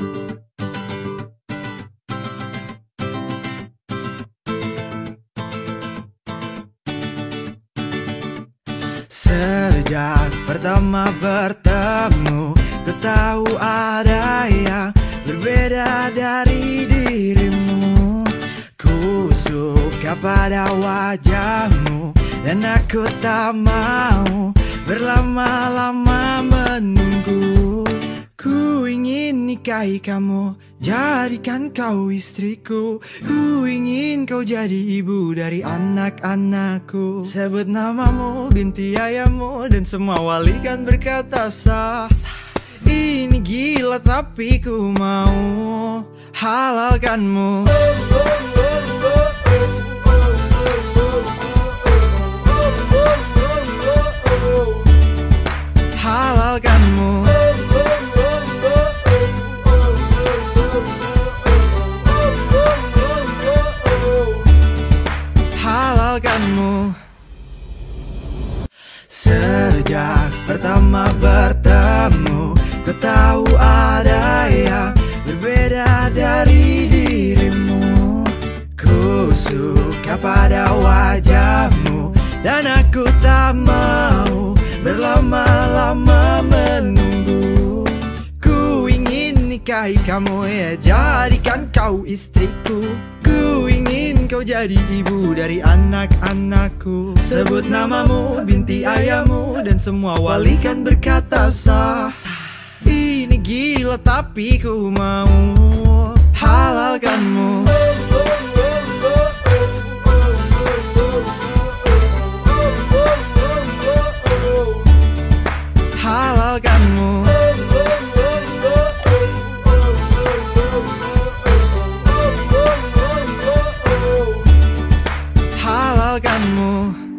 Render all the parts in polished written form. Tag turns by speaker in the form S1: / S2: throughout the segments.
S1: Sejak pertama bertemu, ku tahu ada yang berbeda dari dirimu. Ku suka pada wajahmu, dan aku tak mau berlama-lama menunggu. Ku ingin nikahi kamu, jadikan kau istriku. Ku ingin kau jadi ibu dari anak-anakku. Sebut namamu, binti ayahmu, dan semua wali kan berkata sah. Ini gila tapi ku mau halalkanmu. Halalkanmu. Halalkanmu. Sejak pertama bertemu, ku tahu ada yang berbeda dari dirimu. Ku suka pada wajahmu, dan aku tak mau berlama-lama menunggu. Ku ingin nikahi kamu, ya jadikan kau istriku. Ku ingin kau jadi ibu dari anak-anakku. Sebut namamu, binti ayahmu, dan semua wali kan berkata sah. Ini gila tapi ku mau halalkanmu. Halalkanmu. Halalkanmu.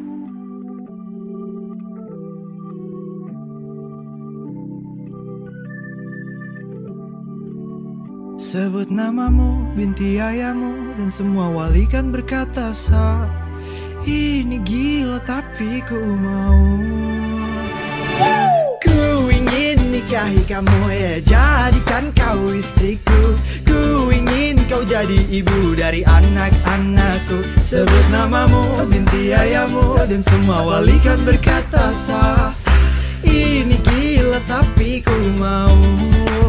S1: Sebut namamu, binti ayahmu, dan semua wali kan berkata sah. Ini gila tapi ku mau. Ku ingin nikahi kamu, ya jadikan kau istriku. Ku ingin kau jadi ibu dari anak-anakku. Sebut namamu, binti ayahmu, dan semua wali kan berkata sah. Ini gila tapi ku mau